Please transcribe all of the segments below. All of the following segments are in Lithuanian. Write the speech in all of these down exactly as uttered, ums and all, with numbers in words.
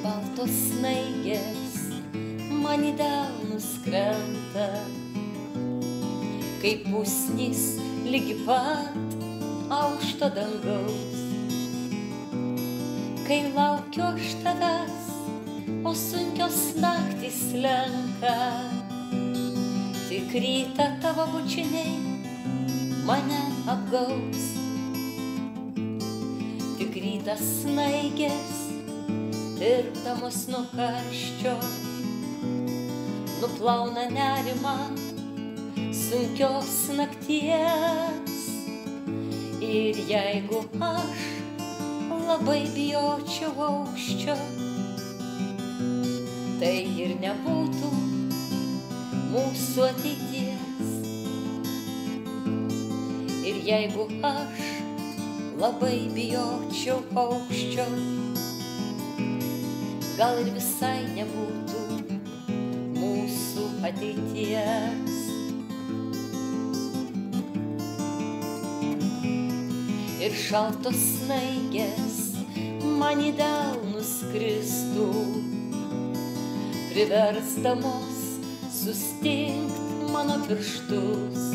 baltos snaigės man į delnus krenta, kaip pusnys lygi pat aukšto dangaus. Kai laukiu aš tavęs, o sunkios naktys slenka, tik rytą tavo bučiniai mane apgaus. Tik rytas snaigės, tirpdamos nuo karščio, nuplauna nerimą sunkios nakties. Ir jeigu aš labai bijočiau aukščio, tai ir nebūtų mūsų ateities. Ir jeigu aš labai bijočiau aukščio, gal ir visai nebūtų mūsų ateities. Ir šaltos snaigės man į delnus kristų, priversdamos sustingt mano pirštus.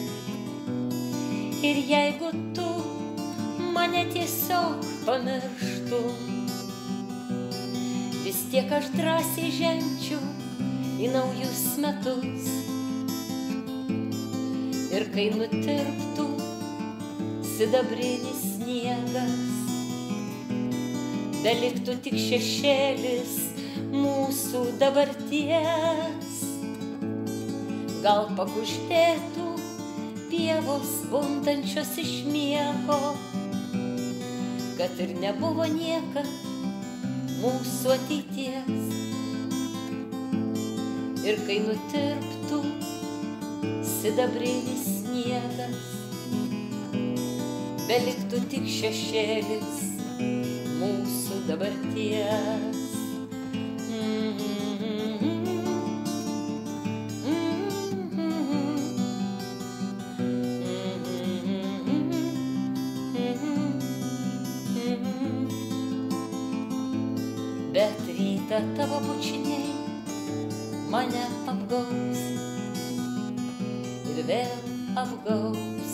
Ir jeigu tu mane tiesiog pamirštum, vis tiek aš drąsiai žengčiau į naujus metus. Ir kai nutirptų sidabrinis sniegas, beliktų tik šešėlis mūsų dabarties. Gal pakuždėtų pievos bundančios iš miego, kad ir nebuvo niekad mūsų ateities. Ir kai nutirptų sidabrinis sniegas, beliktų tik šešėlis mūsų dabarties. Bet rytą tavo bučiniai mane apgaus ir vėl apgaus.